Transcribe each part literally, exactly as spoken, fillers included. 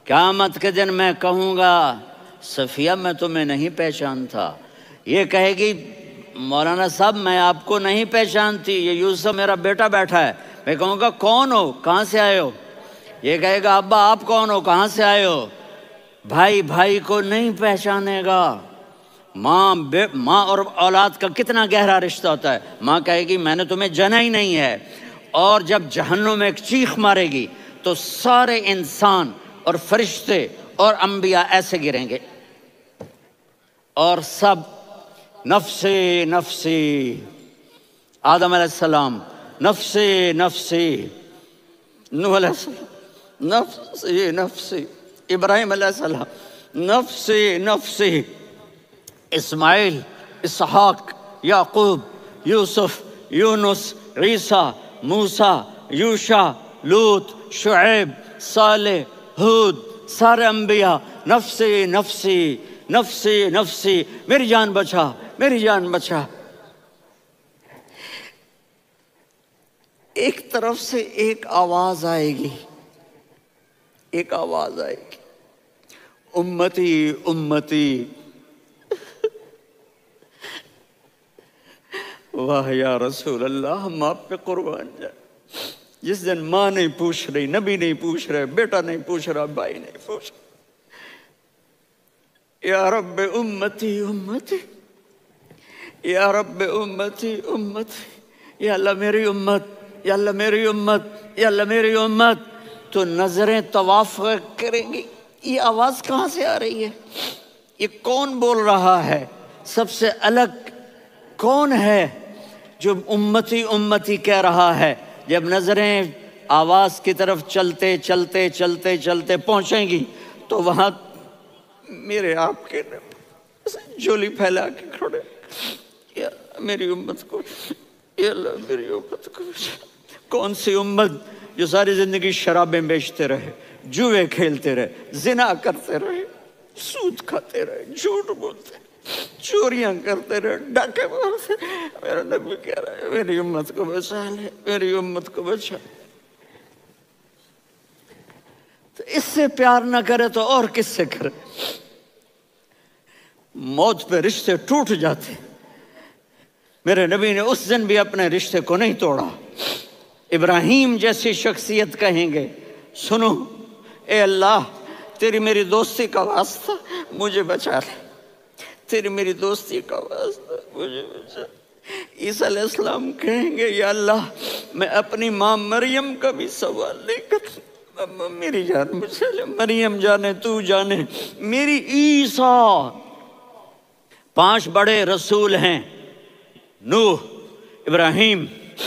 قیامت کے دن میں کہوں گا صفیہ میں تمہیں نہیں پہچانتا، یہ کہے گی مولانا صاحب میں آپ کو نہیں پہچانتی، یہ یوسف میرا بیٹا بیٹھا ہے۔ میں کہوں گا کون ہو، کہاں سے آئے ہو؟ یہ کہے گا ابا آپ کون ہو، کہاں سے آئے ہو؟ بھائی بھائی کو نہیں پہچانے گا۔ ماں بے ماں اور اولاد کا کتنا گہرا رشتہ ہوتا ہے۔ ماں کہے گی میں نے تمہیں جنا ہی نہیں ہے، اور جب جہنم میں ایک چیخ مارے گی تو سارے انسان اور فرشتے اور انبیاء ایسے گریں گے، اور سب نفسی نفسی، آدم علیہ السلام نفسی نفسی، نوح علیہ السلام نفسی نفسی، ابراہیم علیہ السلام نفسی نفسی، اسماعیل، اسحاق، یعقوب، یوسف، یونس، عیسیٰ، موسیٰ، یوشع، لوط، شعیب، صالح، ہود، سارے انبیاء نفسی نفسی نفسی نفسی، میری جان بچا میری جان بچا۔ ایک طرف سے ایک آواز آئے گی، ایک آواز آئے گی، امتی امتی۔ واہ یا رسول اللہ، ہم آپ پہ قربان جائیں۔ جس دن ماں نہیں پوچھ رہی، نبی نہیں پوچھ رہے، بیٹا نہیں پوچھ رہا، بھائی نہیں پوچھ رہا، یا رب امتی امتی، یا رب امتی امتی، یا اللہ میری امت، یا اللہ میری امت، یا اللہ میری امت۔ تو نظریں طواف کریں گی، یہ آواز کہاں سے آ رہی ہے؟ یہ کون بول رہا ہے؟ سب سے الگ کون ہے جو امتی امتی کہہ رہا ہے؟ جب نظریں آواز کی طرف چلتے چلتے چلتے چلتے پہنچیں گی تو وہاں میرے آپ کے جھولی پھیلا کے کھڑے، یا میری امت کو، یا اللہ میری امت کو۔ کون سی امت جو ساری زندگی شرابیں بیچتے رہے، جوئے کھیلتے رہے، زنا کرتے رہے، سود کھاتے رہے، جھوٹ بولتے، چوریاں کرتے رہے، ڈاکے مارتے رہے۔ میرا نبی کہہ رہا ہے میری امت کو بچا لے، میری امت کو بچا۔ تو اس سے پیار نہ کرے تو اور کس سے کرے؟ موت پہ رشتے ٹوٹ جاتے، میرے نبی نے اس دن بھی اپنے رشتے کو نہیں توڑا۔ ابراہیم جیسی شخصیت کہیں گے سنو اے اللہ تیری میری دوستی کا واسطہ مجھے بچا لے، تیری میری دوستی کا واسطہ مجھے بچا لے۔ عیسیٰ علیہ السلام کہیں گے یا اللہ میں اپنی ماں مریم کا بھی سوال نہیں کرتا، میری جان بچا لے، مریم جانے تو جانے میری عیسیٰ۔ پانچ بڑے رسول ہیں، نوح، ابراہیم،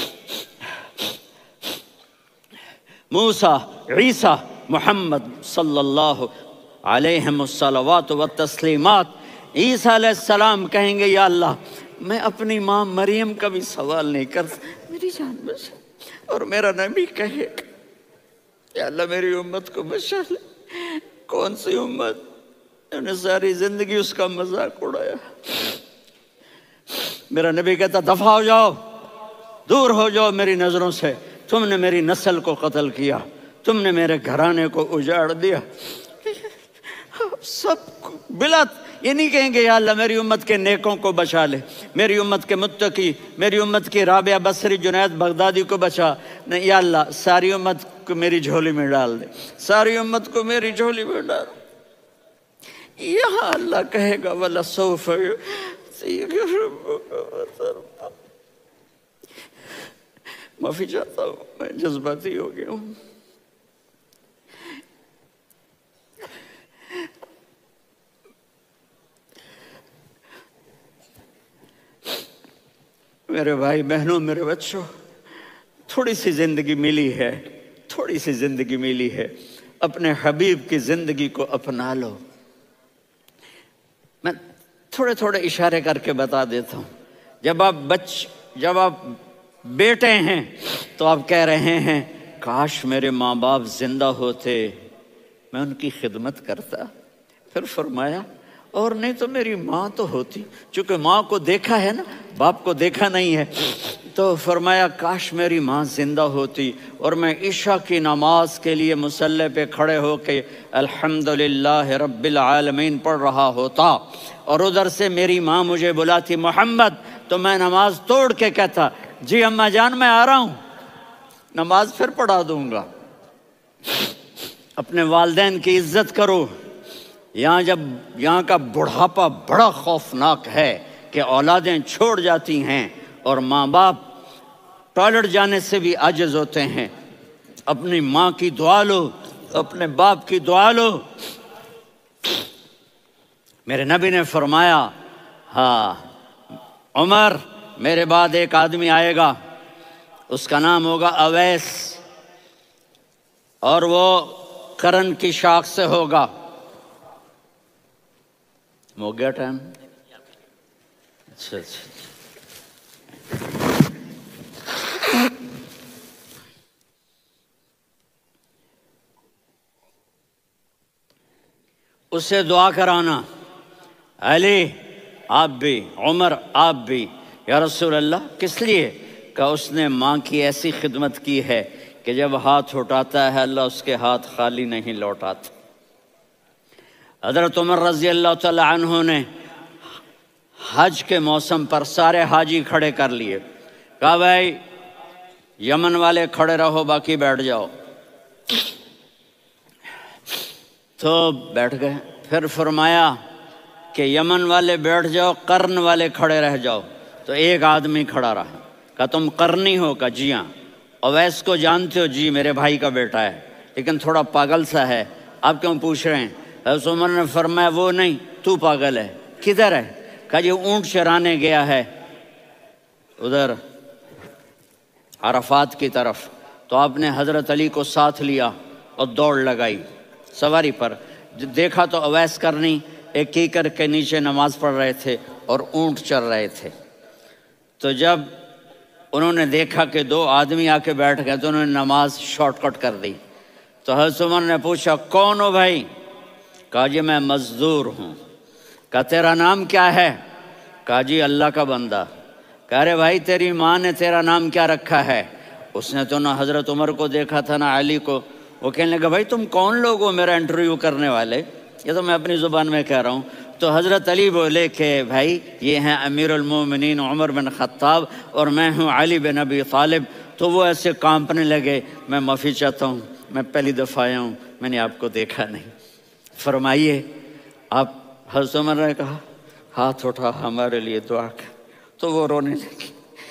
موسیٰ، عیسیٰ، محمد صلی اللہ علیہ الصلوات والتسلیمات۔ عیسیٰ علیہ السلام کہیں گے یا اللہ میں اپنی ماں مریم کا بھی سوال نہیں کرتا، میری جان بچا۔ اور میرا نبی کہے یا اللہ میری امت کو بچا لے۔ کون سی امت؟ انہوں نے ساری زندگی اس کا مذاق اڑایا۔ میرا نبی کہتا دفع ہو جاؤ، دور ہو جاؤ میری نظروں سے، تم نے میری نسل کو قتل کیا، تم نے میرے گھرانے کو اجاڑ دیا۔ سب بلا یہ نہیں کہیں گے یا اللہ میری امت کے نیکوں کو بچا لے، میری امت کے متقی، میری امت کی رابعہ بصری، جنید بغدادی کو بچا، نہیں یا اللہ ساری امت کو میری جھولی میں ڈال دے، ساری امت کو میری جھولی میں ڈال دے۔ یہاں اللہ کہے گا وَلَسَوْفَ يُعْطِيكَ رَبُّكَ فَتَرْضَىٰ۔ معافی چاہتا ہوں میں جذباتی ہو گیا ہوں۔ میرے بھائی بہنوں، میرے بچوں، تھوڑی سی زندگی ملی ہے، تھوڑی سی زندگی ملی ہے، اپنے حبیب کی زندگی کو اپنا لو۔ میں تھوڑے تھوڑے اشارے کر کے بتا دیتا ہوں۔ جب آپ بچ جب آپ بیٹے ہیں تو آپ کہہ رہے ہیں کاش میرے ماں باپ زندہ ہوتے، میں ان کی خدمت کرتا۔ پھر فرمایا اور نہیں تو میری ماں تو ہوتی، چونکہ ماں کو دیکھا ہے نا، باپ کو دیکھا نہیں ہے، تو فرمایا کاش میری ماں زندہ ہوتی اور میں عشاء کی نماز کے لیے مصلی پہ کھڑے ہو کے الحمدللہ رب العالمین پڑھ رہا ہوتا اور ادھر سے میری ماں مجھے بلاتی محمد، تو میں نماز توڑ کے کہتا جی اماں جان میں آ رہا ہوں، نماز پھر پڑھا دوں گا۔ اپنے والدین کی عزت کرو۔ یہاں جب یہاں کا بڑھاپا بڑا خوفناک ہے کہ اولادیں چھوڑ جاتی ہیں اور ماں باپ ٹوائلٹ جانے سے بھی عاجز ہوتے ہیں۔ اپنی ماں کی دعا لو، اپنے باپ کی دعا لو۔ میرے نبی نے فرمایا ہاں عمر میرے بعد ایک آدمی آئے گا، اس کا نام ہوگا اویس، اور وہ کرن کی شاخ سے ہوگا۔ ہو گیا ٹائم؟ اچھا اچھا اس سے دعا کرانا، علی آپ بھی، عمر آپ بھی۔ یا رسول اللہ کس لیے؟ کہ اس نے ماں کی ایسی خدمت کی ہے کہ جب ہاتھ اٹھاتا ہے اللہ اس کے ہاتھ خالی نہیں لوٹاتا۔ حضرت عمر رضی اللہ تعالی عنہ نے حج کے موسم پر سارے حاجی کھڑے کر لیے، کہا بھائی یمن والے کھڑے رہو باقی بیٹھ جاؤ، تو بیٹھ گئے۔ پھر فرمایا کہ یمن والے بیٹھ جاؤ، قرن والے کھڑے رہ جاؤ، تو ایک آدمی کھڑا رہا۔ کہا تم قرنی ہو؟ کہا جی ہاں۔ اویس کو جانتے ہو؟ جی میرے بھائی کا بیٹا ہے لیکن تھوڑا پاگل سا ہے، آپ کیوں پوچھ رہے ہیں؟ حضرت عمر نے فرمایا وہ نہیں، تو پاگل ہے۔ کدھر ہے؟ کہا جی اونٹ چرانے گیا ہے ادھر عرفات کی طرف۔ تو آپ نے حضرت علی کو ساتھ لیا اور دوڑ لگائی سواری پر۔ دیکھا تو اویس کرنی ایک کیکر کے نیچے نماز پڑھ رہے تھے اور اونٹ چر رہے تھے۔ تو جب انہوں نے دیکھا کہ دو آدمی آ کے بیٹھ گئے تو انہوں نے نماز شارٹ کٹ کر دی۔ تو حضرت عمر نے پوچھا کون ہو بھائی؟ کہا جی میں مزدور ہوں۔ کہا تیرا نام کیا ہے؟ کہا جی اللہ کا بندہ۔ کہا رے بھائی تیری ماں نے تیرا نام کیا رکھا ہے؟ اس نے تو نہ حضرت عمر کو دیکھا تھا نہ علی کو۔ وہ کہنے لگا بھائی تم کون لوگ ہو میرا انٹرویو کرنے والے؟ یہ تو میں اپنی زبان میں کہہ رہا ہوں۔ تو حضرت علی بولے کہ بھائی یہ ہیں امیر المومنین عمر بن خطاب اور میں ہوں علی بن ابی طالب۔ تو وہ ایسے کانپنے لگے، میں معافی چاہتا ہوں، میں پہلی دفعہ آیا ہوں، میں نے آپ کو دیکھا نہیں، فرمائیے آپ۔ حضرت عمر نے کہا ہاتھ اٹھا ہمارے لیے دعا کر۔ تو وہ رونے لگی،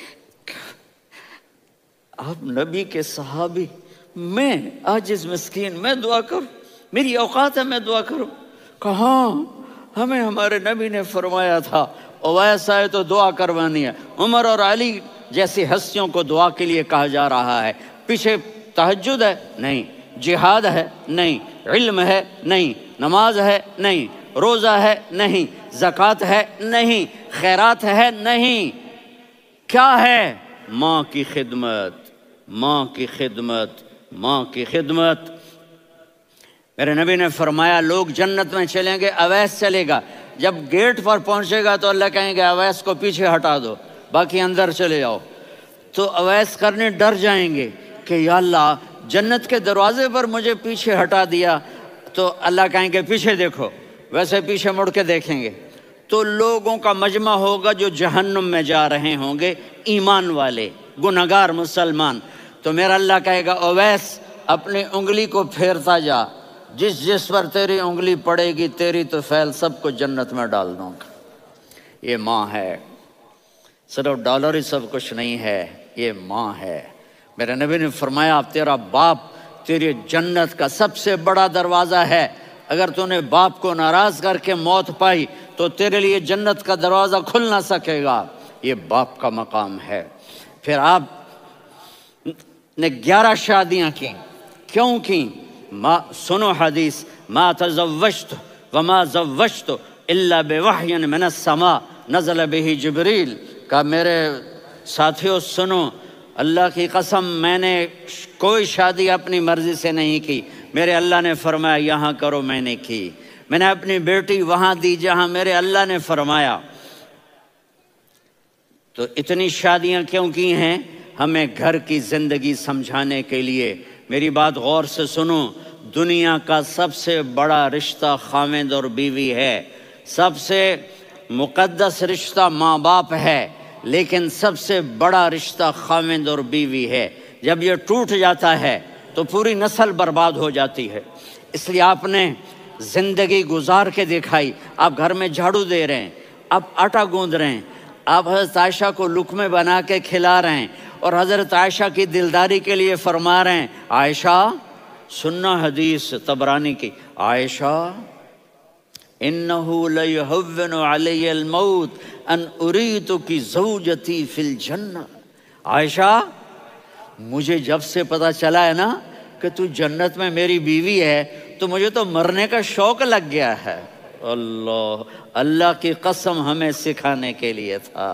آپ نبی کے صحابی، میں عاجز مسکین میں دعا کروں؟ میری اوقات ہے میں دعا کروں؟ کہاں ہمیں ہمارے نبی نے فرمایا تھا اویس آئے تو دعا کروانی ہے۔ عمر اور علی جیسی ہستیوں کو دعا کے لیے کہا جا رہا ہے۔ پیچھے تہجد ہے؟ نہیں۔ جہاد ہے؟ نہیں۔ علم ہے؟ نہیں۔ نماز ہے؟ نہیں۔ روزہ ہے؟ نہیں۔ زکوٰۃ ہے؟ نہیں۔ خیرات ہے؟ نہیں۔ کیا ہے؟ ماں کی خدمت، ماں کی خدمت، ماں کی خدمت۔ میرے نبی نے فرمایا لوگ جنت میں چلیں گے، اویس چلے گا، جب گیٹ پر پہنچے گا تو اللہ کہیں گے اویس کو پیچھے ہٹا دو، باقی اندر چلے جاؤ۔ تو اویس کرنے ڈر جائیں گے کہ یا اللہ جنت کے دروازے پر مجھے پیچھے ہٹا دیا، تو اللہ کہیں گے پیچھے دیکھو، ویسے پیچھے مڑ کے دیکھیں گے تو لوگوں کا مجمع ہوگا جو جہنم میں جا رہے ہوں گے، ایمان والے، گنہگار مسلمان۔ تو میرا اللہ کہے گا اویس اپنی انگلی کو پھیرتا جا، جس جس پر تیری انگلی پڑے گی تیری تو فیل سب کو جنت میں ڈال دوں گا۔ یہ ماں ہے، صرف ڈالر ہی سب کچھ نہیں ہے، یہ ماں ہے۔ میرے نبی نے فرمایا تیرا باپ تیری جنت کا سب سے بڑا دروازہ ہے، اگر تو نے باپ کو ناراض کر کے موت پائی تو تیرے لیے جنت کا دروازہ کھل نہ سکے گا۔ یہ باپ کا مقام ہے۔ پھر آپ نے گیارہ شادیاں کی، کیوں کی؟ ما سنو حدیث، ما تزوجت وما زوجت الا بوحی من السماء نزل به جبریل۔ کہا میرے ساتھیوں سنو، اللہ کی قسم میں نے کوئی شادی اپنی مرضی سے نہیں کی، میرے اللہ نے فرمایا یہاں کرو، میں نے کی۔ میں نے اپنی بیٹی وہاں دی جہاں میرے اللہ نے فرمایا۔ تو اتنی شادیاں کیوں کی ہیں؟ ہمیں گھر کی زندگی سمجھانے کے لیے۔ میری بات غور سے سنو، دنیا کا سب سے بڑا رشتہ خاوند اور بیوی ہے، سب سے مقدس رشتہ ماں باپ ہے، لیکن سب سے بڑا رشتہ خاوند اور بیوی ہے۔ جب یہ ٹوٹ جاتا ہے تو پوری نسل برباد ہو جاتی ہے۔ اس لیے آپ نے زندگی گزار کے دکھائی۔ آپ گھر میں جھاڑو دے رہے ہیں، آپ آٹا گوندھ رہے ہیں، آپ حضرت عائشہ کو لقمے بنا کے کھلا رہے ہیں، اور حضرت عائشہ کی دلداری کے لیے فرما رہے ہیں، عائشہ سننا حدیث طبرانی کی، عائشہ انہو لیہون علی الموت ان اریدک زوجتی فی الجنہ۔ عائشہ مجھے جب سے پتا چلا ہے نا کہ تو جنت میں میری بیوی ہے تو مجھے تو مرنے کا شوق لگ گیا ہے۔ اللہ اللہ کی قسم ہمیں سکھانے کے لیے تھا۔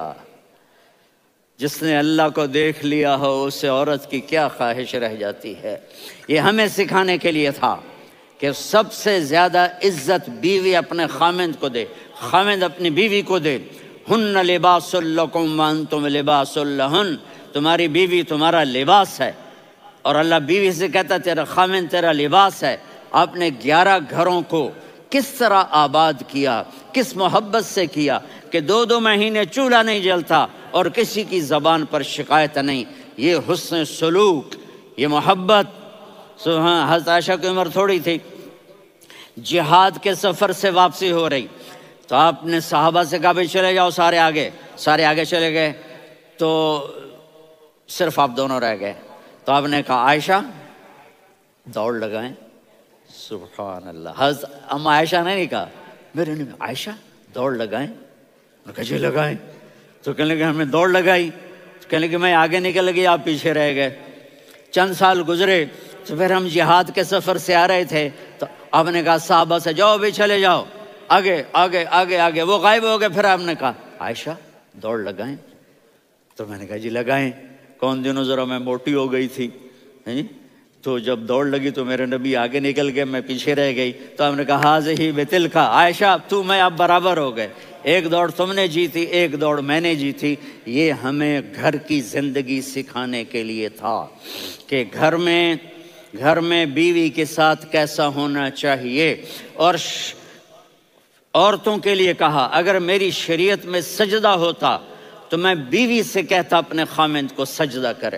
جس نے اللہ کو دیکھ لیا ہو اسے عورت کی کیا خواہش رہ جاتی ہے۔ یہ ہمیں سکھانے کے لیے تھا کہ سب سے زیادہ عزت بیوی اپنے خاوند کو دے، خاوند اپنی بیوی کو دے۔ ہن لباس لکم وانتم لباس لہن، تمہاری بیوی تمہارا لباس ہے، اور اللہ بیوی سے کہتا تیرا خاوند تیرا لباس ہے۔ آپ نے گیارہ گھروں کو کس طرح آباد کیا، کس محبت سے کیا کہ دو دو مہینے چولہا نہیں جلتا اور کسی کی زبان پر شکایت نہیں۔ یہ حسن سلوک، یہ محبت۔ سبحان، حضرت عائشہ کی عمر تھوڑی تھی، جہاد کے سفر سے واپسی ہو رہی، تو آپ نے صحابہ سے کہا بھائی چلے جاؤ سارے آگے، سارے آگے چلے گئے، تو صرف آپ دونوں رہ گئے۔ تو آپ نے کہا عائشہ دوڑ لگائیں۔ سبحان اللہ، حضرت اما عائشہ نے نہیں کہا، میرے نے عائشہ دوڑ لگائیں، میں کہا جی لگائیں۔ تو کہنے لگے ہمیں دوڑ لگائی، تو کہنے لگے میں آگے نکل گئی آپ پیچھے رہ گئے۔ چند سال گزرے تو پھر ہم جہاد کے سفر سے آ رہے تھے، تو آپ نے کہا صحابہ سے جاؤ بھی چلے جاؤ آگے آگے آگے آگے، وہ غائب ہو گئے۔ پھر آپ نے کہا عائشہ دوڑ لگائیں، تو میں نے کہا جی لگائیں۔ کون دنوں ذرا میں موٹی ہو گئی تھی، تو جب دوڑ لگی تو میرے نبی آگے نکل گئے، میں پیچھے رہ گئی۔ تو ہم نے کہا ہاذہ بتلک، عائشہ تو میں اب برابر ہو گئے، ایک دوڑ تم نے جیتی ایک دوڑ میں نے جیتی۔ یہ ہمیں گھر کی زندگی سکھانے کے لیے تھا کہ گھر میں گھر میں بیوی کے ساتھ کیسا ہونا چاہیے۔ اور عورتوں کے لیے کہا اگر میری شریعت میں سجدہ ہوتا تو میں بیوی سے کہتا اپنے خاوند کو سجدہ کرے،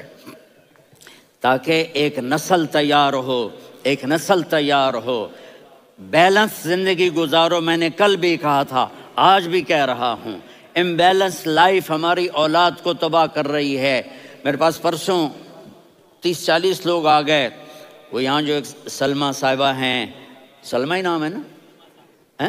تاکہ ایک نسل تیار ہو، ایک نسل تیار ہو۔ بیلنس زندگی گزارو، میں نے کل بھی کہا تھا آج بھی کہہ رہا ہوں، امبیلنس لائف ہماری اولاد کو تباہ کر رہی ہے۔ میرے پاس پرسوں تیس چالیس لوگ آ گئے، وہ یہاں جو ایک سلمہ صاحبہ ہیں، سلمہ ہی نام ہے نا،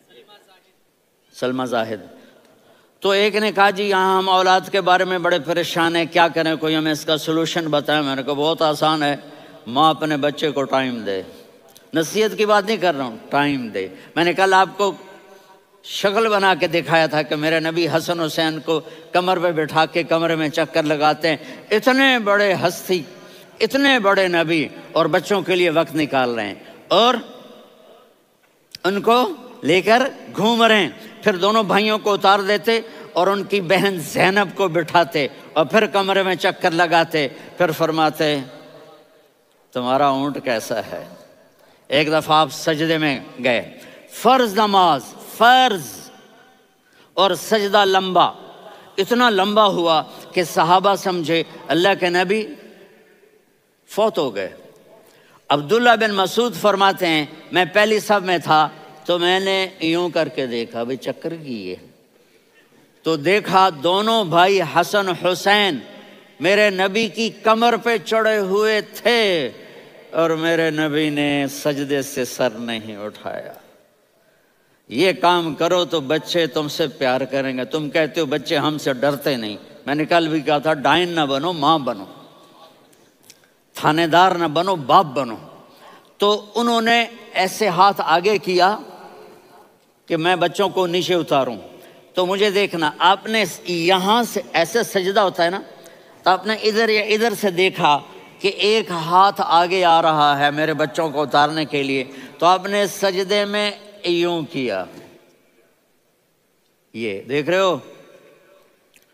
سلمہ زاہد، تو ایک نے کہا جی یہاں ہم اولاد کے بارے میں بڑے پریشان ہیں، کیا کریں، کوئی ہمیں اس کا سلوشن بتائیں۔ میں نے کہا بہت آسان ہے، ماں اپنے بچے کو ٹائم دے، نصیحت کی بات نہیں کر رہا ہوں، ٹائم دے۔ میں نے کل آپ کو شکل بنا کے دکھایا تھا کہ میرے نبی حسن حسین کو کمر پہ بٹھا کے کمرے میں چکر لگاتے ہیں، اتنے بڑے ہستی، اتنے بڑے نبی، اور بچوں کے لیے وقت نکال رہے ہیں اور ان کو لے کر گھوم رہے ہیں۔ پھر دونوں بھائیوں کو اتار دیتے اور ان کی بہن زینب کو بٹھاتے اور پھر کمرے میں چکر لگاتے، پھر فرماتے تمہارا اونٹ کیسا ہے۔ ایک دفعہ آپ سجدے میں گئے، فرض نماز، فرض، اور سجدہ لمبا، اتنا لمبا ہوا کہ صحابہ سمجھے اللہ کے نبی فوت ہو گئے۔ عبداللہ بن مسعود فرماتے ہیں میں پہلی صف میں تھا تو میں نے یوں کر کے دیکھا، بھئی چکر کیے، تو دیکھا دونوں بھائی حسن حسین میرے نبی کی کمر پہ چڑھے ہوئے تھے اور میرے نبی نے سجدے سے سر نہیں اٹھایا۔ یہ کام کرو تو بچے تم سے پیار کریں گے۔ تم کہتے ہو بچے ہم سے ڈرتے نہیں، میں نے کل بھی کہا تھا ڈائن نہ بنو، ماں بنو، تھانے دار نہ بنو، باپ بنو۔ تو انہوں نے ایسے ہاتھ آگے کیا کہ میں بچوں کو نیچے اتاروں، تو مجھے دیکھنا، آپ نے یہاں سے ایسے سجدہ ہوتا ہے نا، تو آپ نے ادھر یا ادھر سے دیکھا کہ ایک ہاتھ آگے آ رہا ہے میرے بچوں کو اتارنے کے لیے، تو آپ نے سجدے میں یوں کیا، یہ دیکھ رہے ہو،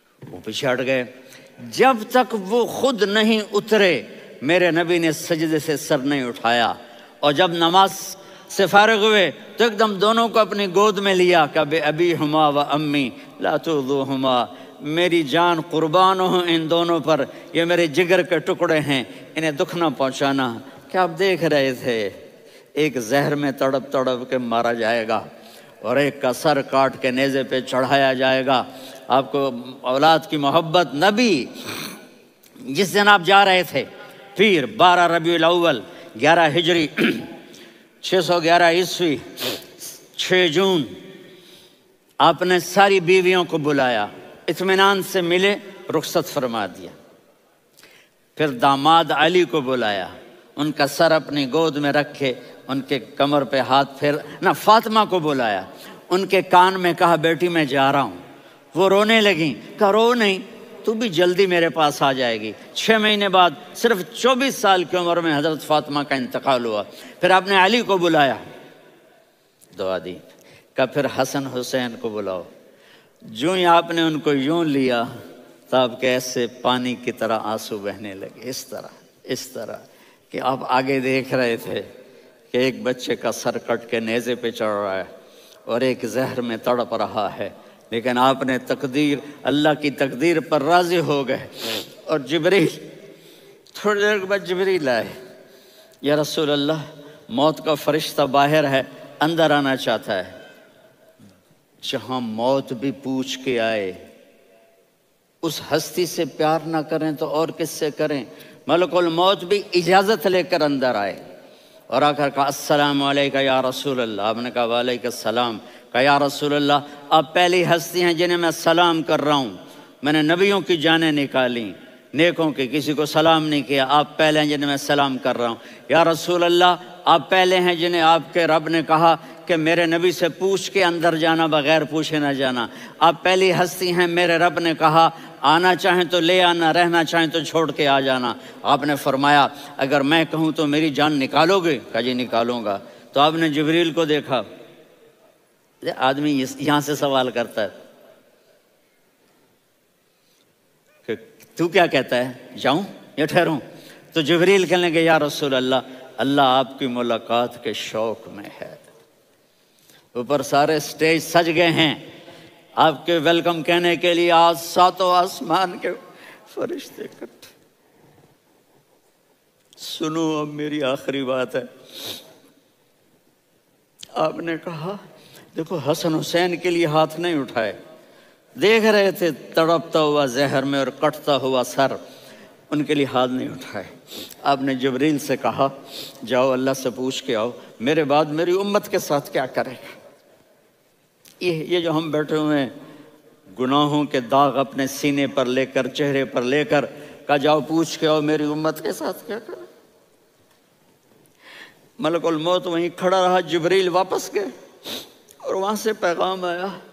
پیچھے ہٹ گئے۔ جب تک وہ خود نہیں اترے میرے نبی نے سجدے سے سر نہیں اٹھایا، اور جب نماز سے فارغ ہوئے تو ایک دم دونوں کو اپنی گود میں لیا کہ بے ابی ہما و امی لا تؤذوہما، میری جان قربان ہوں ان دونوں پر، یہ میرے جگر کے ٹکڑے ہیں، انہیں دکھ نہ پہنچانا۔ کیا آپ دیکھ رہے تھے ایک زہر میں تڑپ تڑپ کے مارا جائے گا اور ایک کا سر کاٹ کے نیزے پہ چڑھایا جائے گا۔ آپ کو اولاد کی محبت، نبی جس دن آپ جا رہے تھے پھر بارہ ربیع الاول گیارہ ہجری چھ سو گیارہ عیسوی چھ جون آپ نے ساری بیویوں کو بلایا، اطمینان سے ملے، رخصت فرما دیا۔ پھر داماد علی کو بلایا، ان کا سر اپنی گود میں رکھے، ان کے کمر پہ ہاتھ پھیر نہ فاطمہ کو بلایا، ان کے کان میں کہا بیٹی میں جا رہا ہوں۔ وہ رونے لگیں، کہا رو نہیں، تو بھی جلدی میرے پاس آ جائے گی۔ چھ مہینے بعد صرف چوبیس سال کی عمر میں حضرت فاطمہ کا انتقال ہوا۔ پھر آپ نے علی کو بلایا، دعا دی، کہا پھر حسن حسین کو بلاؤ۔ جو ہی آپ نے ان کو یوں لیا تو آپ کے ایسے پانی کی طرح آنسو بہنے لگے، اس طرح اس طرح کہ آپ آگے دیکھ رہے تھے کہ ایک بچے کا سر کٹ کے نیزے پہ چڑھ رہا ہے اور ایک زہر میں تڑپ رہا ہے، لیکن آپ نے تقدیر، اللہ کی تقدیر پر راضی ہو گئے۔ اور جبریل تھوڑی دیر کے بعد جبریل آئے، یا رسول اللہ موت کا فرشتہ باہر ہے، اندر آنا چاہتا ہے۔ جہاں موت بھی پوچھ کے آئے، اس ہستی سے پیار نہ کریں تو اور کس سے کریں؟ ملک الموت بھی اجازت لے کر اندر آئے اور آ کر کہا السلام علیکہ یا رسول اللہ۔ آپ نے کہا وعلیکم السلام۔ کہا یا رسول اللہ آپ پہلی ہستی ہیں جنہیں میں سلام کر رہا ہوں، میں نے نبیوں کی جانیں نکالی، نیکوں کی، کسی کو سلام نہیں کیا، آپ پہلے ہیں جنہیں میں سلام کر رہا ہوں۔ یا رسول اللہ آپ پہلے ہیں جنہیں آپ کے رب نے کہا کہ میرے نبی سے پوچھ کے اندر جانا، بغیر پوچھے نہ جانا۔ آپ پہلی ہستی ہیں، میرے رب نے کہا آنا چاہیں تو لے آنا، رہنا چاہیں تو چھوڑ کے آ جانا۔ آپ نے فرمایا اگر میں کہوں تو میری جان نکالو گے؟ کہا جی نکالوں گا۔ تو آپ نے جبریل کو دیکھا، آدمی یہاں سے سوال کرتا ہے کہ تو کیا کہتا ہے، جاؤں یا ٹھہروں؟ تو جبریل کہنے لگے یا رسول اللہ اللہ آپ کی ملاقات کے شوق میں ہے۔ اوپر سارے سٹیج سج گئے ہیں آپ کے ویلکم کہنے کے لیے، آج ساتوں آسمان کے فرشتے اکٹھے۔ سنو اب میری آخری بات ہے۔ آپ نے کہا دیکھو حسن حسین کے لیے ہاتھ نہیں اٹھائے، دیکھ رہے تھے تڑپتا ہوا زہر میں اور کٹتا ہوا سر، ان کے لیے ہاتھ نہیں اٹھائے۔ آپ نے جبریل سے کہا جاؤ اللہ سے پوچھ کے آؤ میرے بعد میری امت کے ساتھ کیا کرے گا۔ یہ یہ جو ہم بیٹھے ہوئے ہیں گناہوں کے داغ اپنے سینے پر لے کر، چہرے پر لے کر، کہا جاؤ پوچھ کے آؤ میری امت کے ساتھ کیا کرے۔ ملک الموت وہیں کھڑا رہا، جبریل واپس گئے اور وہاں سے پیغام آیا